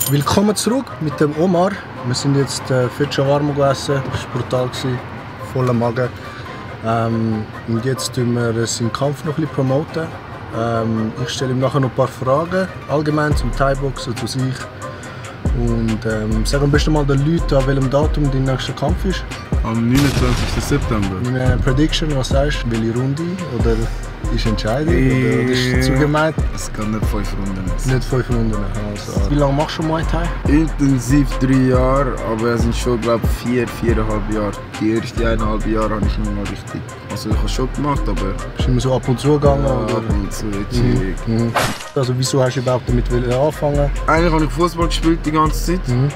Willkommen zurück mit dem Omar. Wir sind jetzt für Shawarma gegessen, das war brutal, voller Magen. Und jetzt tun wir seinen Kampf noch ein bisschen promoten. Ich stelle ihm nachher noch ein paar Fragen, allgemein zum Thai-Boxen, zu sich. Und sag am besten mal den Leuten, an welchem Datum dein nächster Kampf ist. Am 29. September. Eine Prediction, was sagst du? Welche Runde? Oder ist entscheidend? Oder ist es zu gemeint? Es kann nicht 5 Runden sein. Nicht 5 Runden. Also. Wie lange machst du Muay Thai? Intensiv 3 Jahre, aber es sind schon, glaube ich, 4,5 Jahre. Die ersten 1,5 Jahre habe ich nicht mal richtig. Also ich habe es schon gemacht, aber... Bist du immer so ab und zu gegangen? Ja, oder? ab und zu, chillig. Also wieso hast du überhaupt damit angefangen? Eigentlich habe ich Fußball gespielt die ganze Zeit,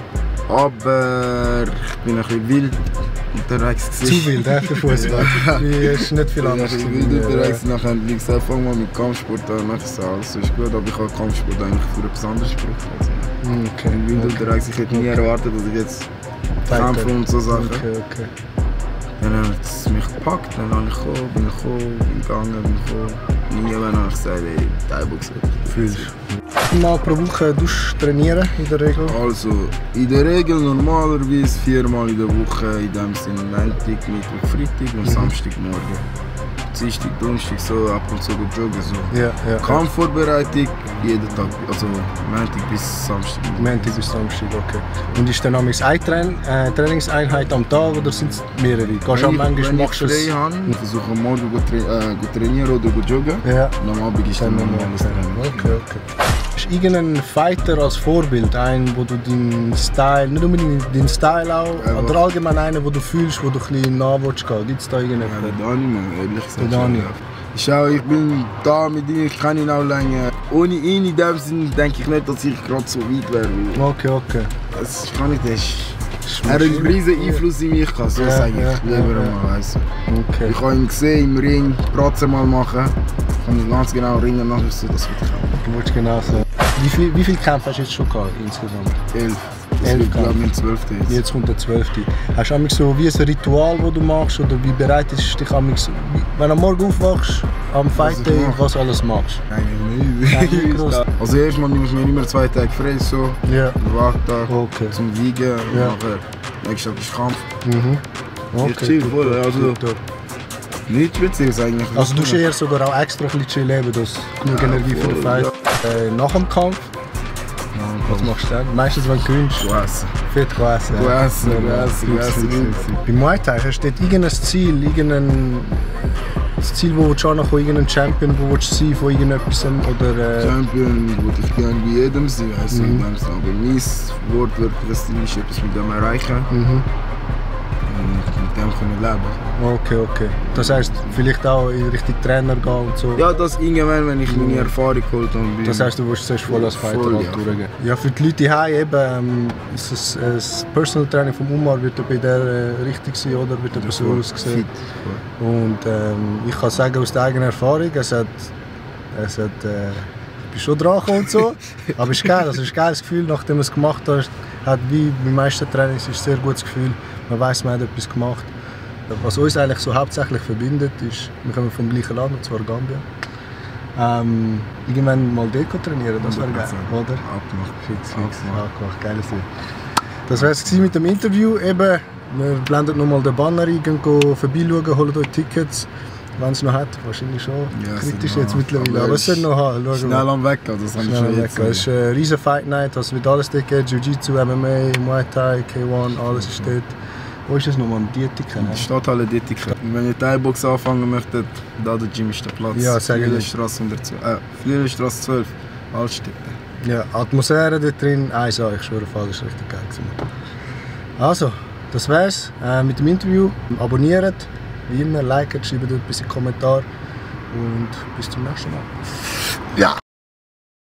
aber ich bin ein bisschen wild unterwegs gewesen. Zu wild, für Fußball. Du hast nicht viel anderes Ich bin wild unterwegs, nachher habe ich gesagt, fang mal mit Kampfsport an. Nachher so, alles ist gut, aber ich habe Kampfsport eigentlich für etwas anderes gebraucht. Also, ich bin wild unterwegs, ich hätte nie erwartet, dass ich jetzt kämpfe und so Sachen. Okay. Dann hat es mich gepackt, dann bin ich gegangen. Niemand hat gesagt, ey, Thai-Boxen. Fühlst du? Mal pro Woche trainieren in der Regel? Also, in der Regel normalerweise 4-mal in der Woche, in dem Sinne Montag, Mittwoch, Freitag und Samstagmorgen. Dienstag, Donnerstag so ab und zu joggen. So. Ja. Kampfvorbereitung jeden Tag, also Montag bis Samstag. Montag bis Samstag, okay. Und ist dann eine Trainingseinheit am Tag oder sind es mehrere? Gehst du manchmal, machst du es? Wenn ich frei habe, versuche ich morgen zu trainieren oder zu joggen. Ja. Und am Abend ist dann normales Training. Okay. Hast du irgendeinen Fighter als Vorbild, einen, wo du deinen Style, nicht unbedingt deinen Style auch, oder allgemein einen, wo du fühlst, wo du ein bisschen nah willst gehen? Gibt es da irgendjemanden? Ja, der Dani, man, ehrlich gesagt. Der Dani. Ich bin da mit ihm, ich kenne ihn auch länger. Ohne ihn in dem Sinne denke ich nicht, dass ich gerade so weit wäre. Okay. Das kann ich nicht. Er hat einen riesen Einfluss in mich, so sage ich lieber mal. Weiss. Okay. Ich habe ihn gesehen im Ring, Pratzen mal machen. Ich kann ganz genau ringen, nachher so, das wird ich Du willst genau so. Wie viele Kämpfe hast du jetzt schon gehabt insgesamt? 11. Das 11 wird, glaube ich, mein 12. Jetzt kommt der 12. Hast du so wie ein Ritual, das du machst? Oder wie bereitest du dich wenn du am Morgen aufwachst, am Fight Day, was alles machst? Eigentlich nicht. Also erstmal nehme ich mir immer 2 Tage frei, so. Ja. Wachtag, Okay. zum Wiegen. Ja. Und nachher, nächsten Tag ist Kampf. Okay. chill voll, also nicht speziell eigentlich. Also du musst eher sogar auch extra ein bisschen chillen, dass genug Energie für den Fight. Nach dem Kampf, was machst du dann? Meistens wenn du gewinnst. Essen. Fit essen. Bei Muay Thai hast du dort irgendein Ziel, das Ziel, wo du schon noch irgendein Champion, wo du sein von irgendetwas oder Champion würde ich gerne bei jedem sein, weißt du, aber mein wortwörtliches Ziel ist etwas mit dem erreichen und mit dem können leben. Okay. Das heisst, vielleicht auch in Richtung Trainer gehen und so? Ja, das irgendwann, wenn ich meine Erfahrung geholt habe. Das heisst, du willst zuerst voll als Fighter durchgehen? Ja, für die Leute hier eben, ist das Personal Training vom Umar wird bei der richtig sein oder wird er so ausgesehen? Und ich kann sagen aus der eigenen Erfahrung, ich bin schon dran gekommen und so, aber es ist geil, also es ist ein geiles Gefühl, nachdem du es gemacht hast, hat wie bei den meisten Trainings ist ein sehr gutes Gefühl, man weiss, man hat etwas gemacht. Was uns eigentlich so hauptsächlich verbindet, ist, wir kommen vom gleichen Land, und zwar Gambia. Irgendwann mal dort trainieren, das wäre geil, oder? Abgemacht. Fix, abgemacht, geiles Ding. Das war es mit dem Interview. Eben, wir blenden nochmal den Banner ein, gehen vorbeischauen, holen euch Tickets. Wenn es noch hat, wahrscheinlich schon. Ja, kritisch jetzt mittlerweile, aber es sollte noch haben. Schnell am Weg, das habe ich schon jetzt. Es ist eine riesen Fight Night, also wird alles dort geben, Jiu-Jitsu, MMA, Muay Thai, K1, alles ist dort. Wo ist das nochmal? Dietiken? Die Stadthalle Dietiken. Wenn ihr Thai-Box anfangen möchtet, da der Gym ist der Platz. Ja, sehr gut. Flierenstrasse 12, Altstädte. Ja, Atmosphäre dort drin, ich schwöre, das ist richtig geil gewesen. Also, das wär's mit dem Interview. Abonniert, wie immer, liken, schreibt etwas in die Kommentare und bis zum nächsten Mal. Ja!